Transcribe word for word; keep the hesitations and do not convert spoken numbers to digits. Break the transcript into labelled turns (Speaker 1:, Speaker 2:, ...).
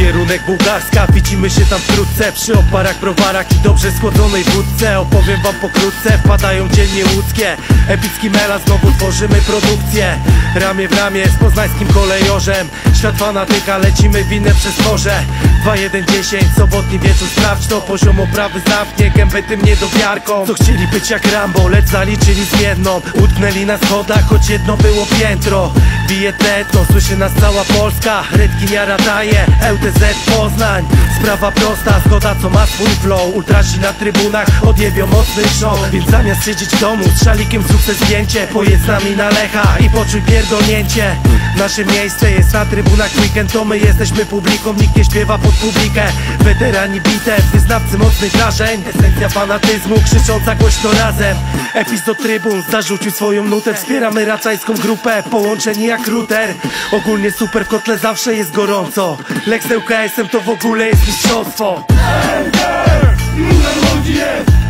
Speaker 1: Kierunek Bułgarska, widzimy się tam wkrótce. Przy oparach, browarach i dobrze schłodzonej wódce. Opowiem wam pokrótce, wpadają dzielnie łódzkie. Epicki mela, znowu tworzymy produkcję. Ramię w ramię z poznańskim kolejorzem. Świat fanatyka, lecimy winne przez morze. Dwa jeden dziesięć, sobotni wieczór, sprawdź to. Poziom oprawy zamknie gębę tym niedowiarkom, co chcieli być jak Rambo, lecz zaliczyli zmienną. Utknęli na schodach, choć jedno było piętro. Bije tetno, słyszy nas cała Polska. Redkinia radaje, L T Z Poznań. Sprawa prosta, zgoda co ma swój flow. Ultrasi na trybunach odjebią mocny show. Więc zamiast siedzieć w domu, z szalikiem zrób se zdjęcie. Pojedź z nami na Lecha i poczuj pierdolnięcie. Nasze miejsce jest na trybunach, weekend to my jesteśmy publiką. Nikt nie śpiewa pod publikę. Weterani bitew, wyznawcy mocnych wrażeń. Esencja fanatyzmu, krzycząca głośno razem. Epis do trybun, zarzucił swoją nutę. Wspieramy racajską grupę, połączeni jak router. Ogólnie super, w kotle zawsze jest gorąco. Lex z L K S-em to w ogóle jest mistrzostwo.
Speaker 2: Enter! Ilu ludzi jest?